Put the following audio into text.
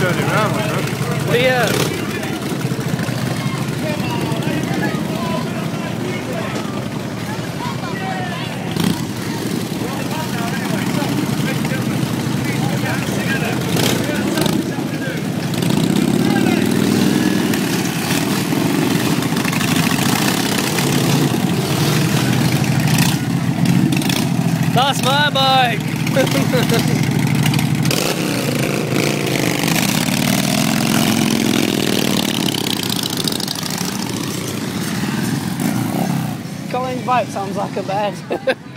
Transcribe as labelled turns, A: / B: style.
A: turn it around like that.
B: Yeah. That's my bike! Colin's bike sounds like a bed.